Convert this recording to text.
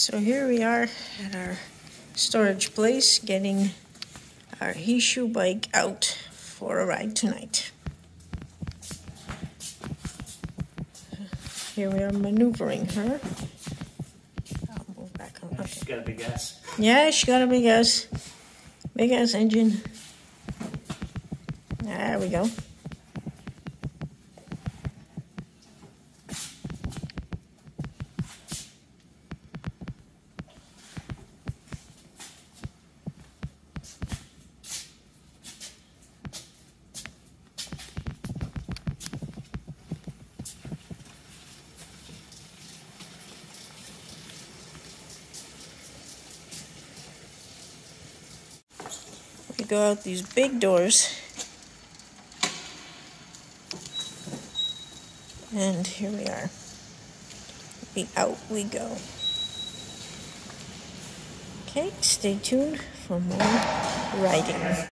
So here we are at our storage place getting our Hishu bike out for a ride tonight. Here we are maneuvering her. I'll move back on. Okay. She's got a big ass. Yeah, she got a big ass engine. There we go. We go out these big doors, and here we are. Out we go. Okay, stay tuned for more riding.